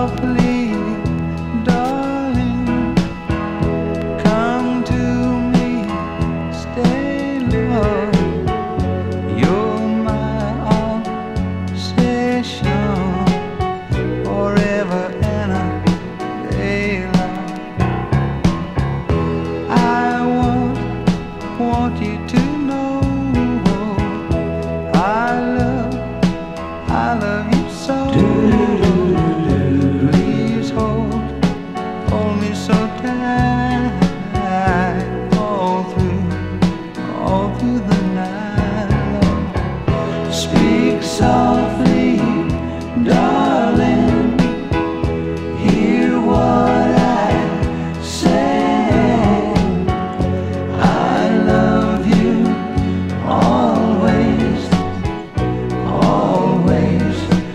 softly, darling. Come to me, stay low. You're my obsession, forever and a day long. I want you to know I love you so. Please hold me so tight, all through the night. Speak softly, darling. Hear what I say. I love you always, always,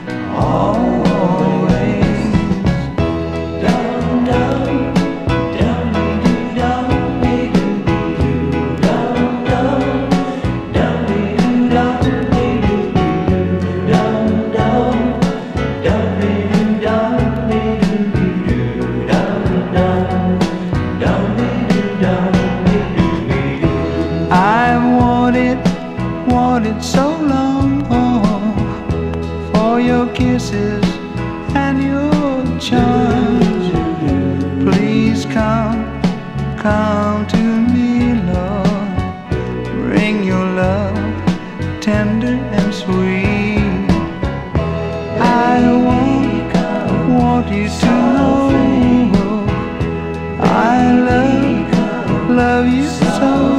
always. Dum dum, dum dee dum dee doo dum dum, dum dee dum dee dum dum, dum dee dum dee dum dum, dum dee dum dee. I've wanted so long for your kisses and your charms. Please come to me, Lord. Bring your love, tender and sweet. I want you to know I love you so.